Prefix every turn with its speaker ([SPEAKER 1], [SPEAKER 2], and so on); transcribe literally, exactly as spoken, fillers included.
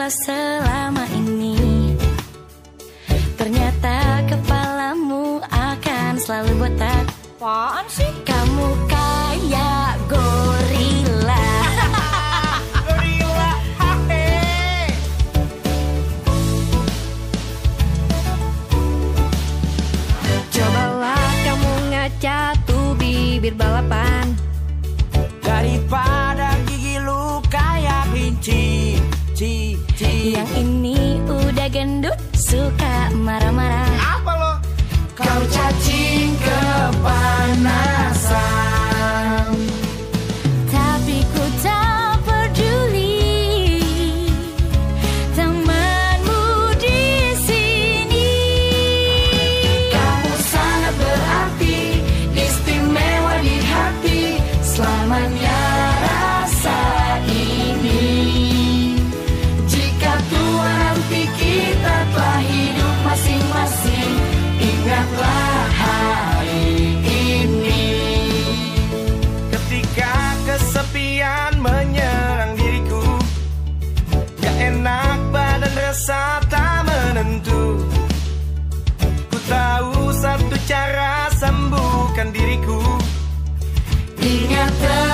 [SPEAKER 1] ketawa selama ini. Ternyata kepalamu akan selalu botak.
[SPEAKER 2] Apaan sih?
[SPEAKER 1] Kamu kayak gorila.
[SPEAKER 2] Gorila, hahe.
[SPEAKER 1] Cobalah kamu ngaca tuh bibir balapan.
[SPEAKER 2] Daripada gigi lu kayak kelinci, ci, ci.
[SPEAKER 1] Yang ini udah gendut, suka marah-marah.
[SPEAKER 2] Apa lo? Kau cacing kepanasan.
[SPEAKER 1] Tapi ku tak peduli, temanmu di sini.
[SPEAKER 2] Kamu sangat berarti, istimewa di hati. Selamanya rasa ini. Jika tua nanti kita telah hidup masing-masing, ingatlah hari ini. Ketika kesepian menyerang diriku, gak enak badan rasa tak menentu. Ku tahu satu cara sembuhkan diriku. Ingat